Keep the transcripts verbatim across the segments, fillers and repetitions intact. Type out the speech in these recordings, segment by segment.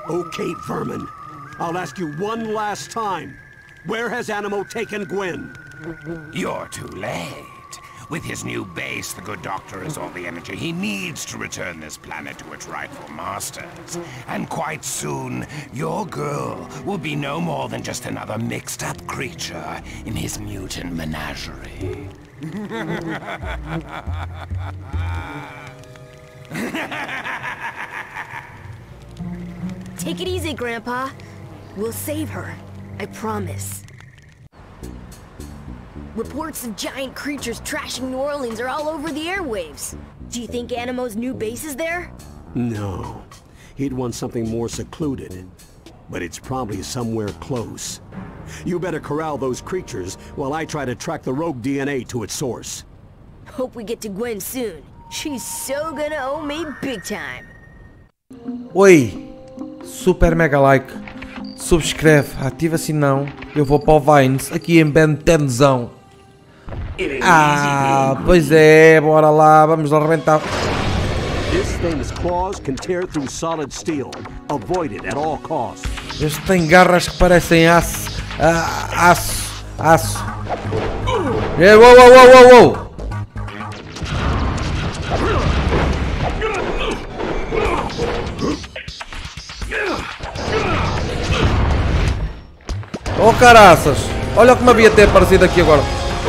Okay, Vermin. I'll ask you one last time. Where has Animo taken Gwen? You're too late. With his new base, the good doctor has all the energy he needs to return this planet to its rightful masters. And quite soon, your girl will be no more than just another mixed-up creature in his mutant menagerie. Take it easy, Grandpa. We'll save her. I promise. Reports of giant creatures trashing New Orleans are all over the airwaves. Do you think Animo's new base is there? No. He'd want something more secluded. But it's probably somewhere close. You better corral those creatures while I try to track the rogue D N A to its source. Hope we get to Gwen soon. She's so gonna owe me big time. Oi, super mega like, subscreve, ativa sinão, eu vou para o Vines, aqui em Ben dezão. Ah, pois é, bora lá, vamos lá arrebentar. This thing's claws can tear through solid steel. Avoid it at all costs. Este tem garras que parecem aço, ah, aço, aço. É, uou, uou, uou, uou, uou. Oh caraças, olha como havia ter aparecido aqui agora.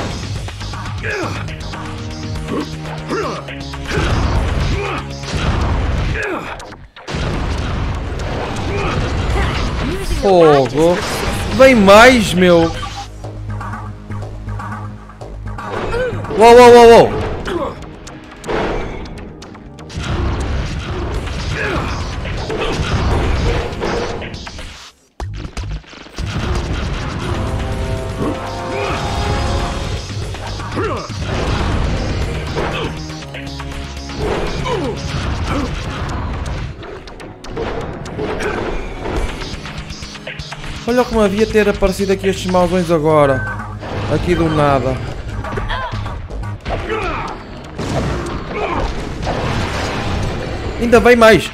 Fogo, vem mais, meu. Uou, uou, uou, uou. Olha como havia ter aparecido aqui estes mauzões agora. Aqui do nada. Ainda bem mais.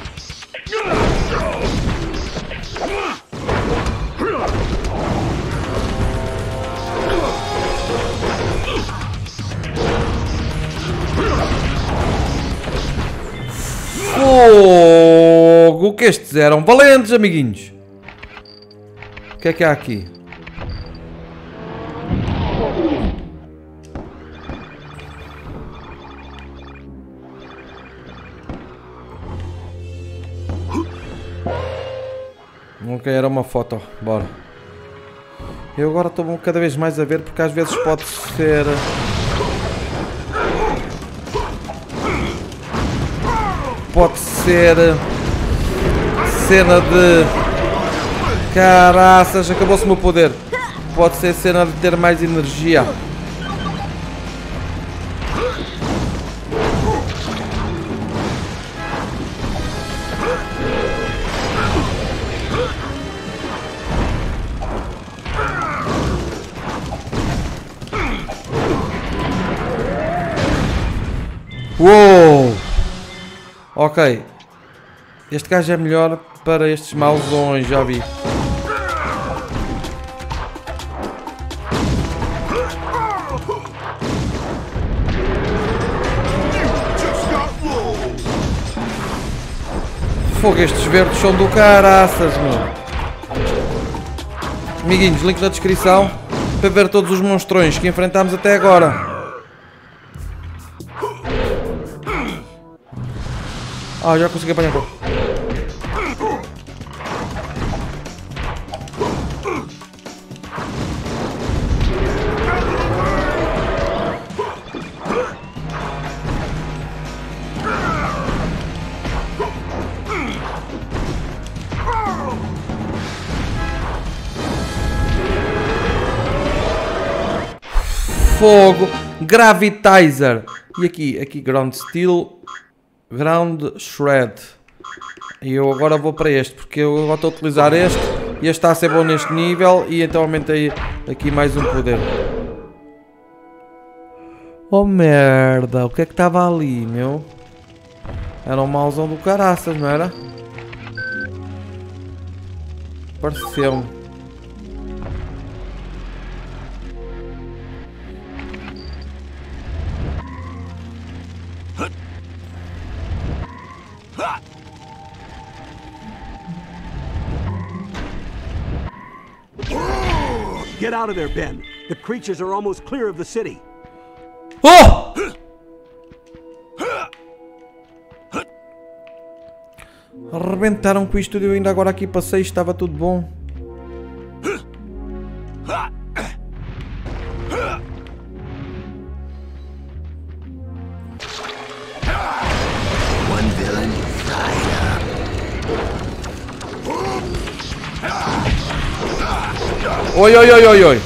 Fogo! Que estes eram valentes, amiguinhos. O que é que há aqui? Ok, era uma foto. Bora. Eu agora estou cada vez mais a ver porque às vezes pode ser... Pode ser... Cena de... Caraças, acabou-se o meu poder. Pode ser cena de ter mais energia. Uou! Ok. Este gajo é melhor para estes mauzões, já vi. Fogo, estes verdes são do caraças, meu. Amiguinhos, link na descrição para ver todos os monstrões que enfrentámos até agora. Ah, já consegui apanhar. Fogo, Gravitizer. E aqui, aqui Ground Steel, Ground Shred. E eu agora vou para este, porque eu agora estou a utilizar este. E este está a ser bom neste nível. E então aumentei aqui mais um poder. Oh merda, o que é que estava ali, meu? Era um mauzão do caraças, não era? Pareceu-me. Get out of there, Ben. The creatures are almost clear of the city. Oh! Arrebentaram com isto, eu ainda agora aqui passei, estava tudo bom. Oi, oi, oi, oi, oi.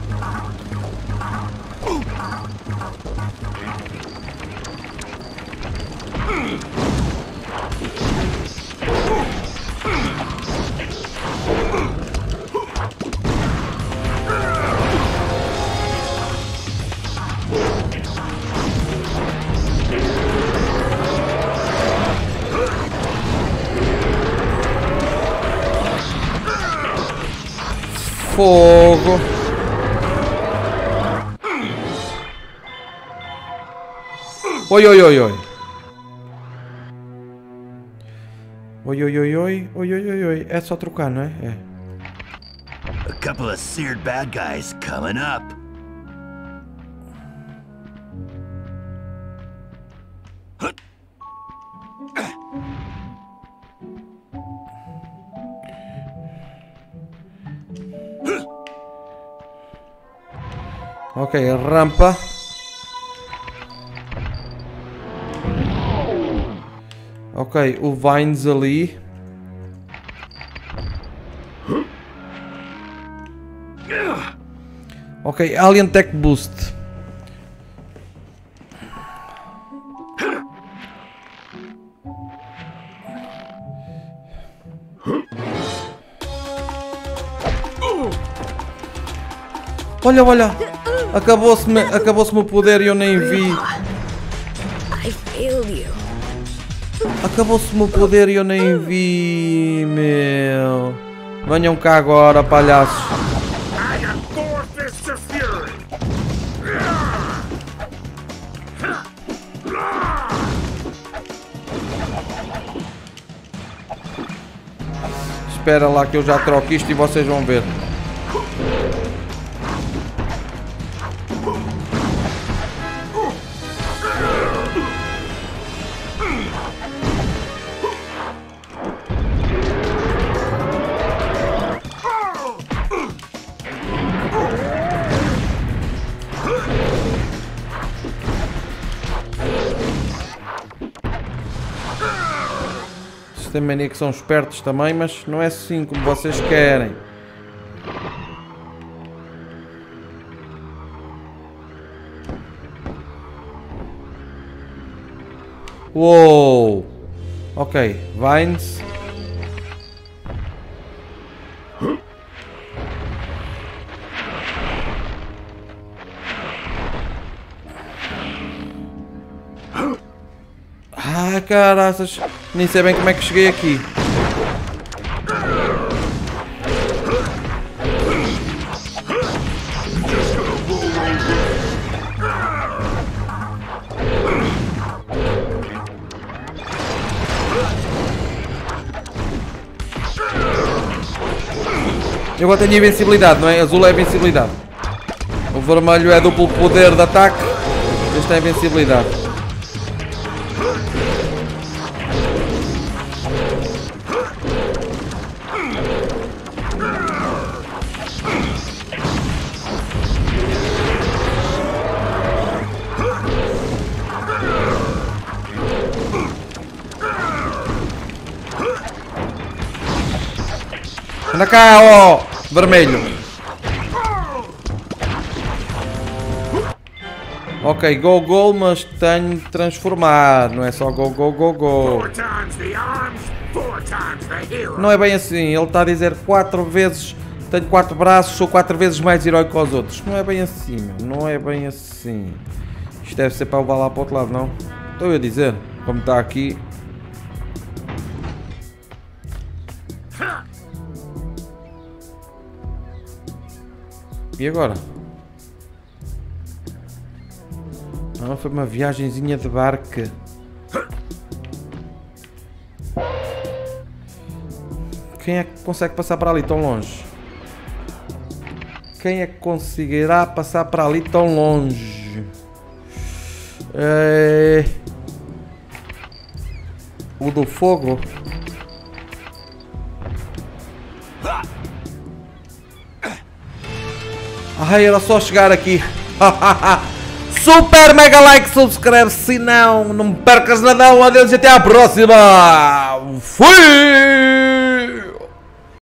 Fogo. Oi, oi, oi, oi. Oi, oi, oi, oi, oi, oi, oi, oi. É só trocar, não é? É. A couple of seared bad guys coming up. Ok, rampa. Ok, o Vines ali. Ok, Alien Tech Boost. Olha, olha. Acabou-se-me acabou-se-me o poder e eu nem vi. I failed you. Acabou-se-me o poder e eu nem vi, meu. Venham cá agora, palhaços. I got four fists of fury. Espera lá que eu já troco isto e vocês vão ver. Tem mania que são espertos também, mas não é assim como vocês querem. Uou! Ok, Vines. Ah, caraças, nem sei bem como é que cheguei aqui. Eu agora tenho invencibilidade, não é? Azul é invencibilidade. O vermelho é duplo poder de ataque. Este é invencibilidade. Anda cá, ó, vermelho. Ok, go, go, mas tenho de transformar. Não é só go, go, go, go. Não é bem assim. Ele está a dizer quatro vezes. Tenho quatro braços, sou quatro vezes mais heróico que os outros. Não é bem assim, meu. Não é bem assim. Isto deve ser para levar lá para o outro lado, não? Estou a dizer. Como está aqui. E agora? Ah, foi uma viagenzinha de barco. Quem é que consegue passar para ali tão longe? Quem é que conseguirá passar para ali tão longe? É... O do fogo? Ai, era só chegar aqui. Super mega like, subscreve, se não, não percas nada. Adeus e até à próxima. Fui!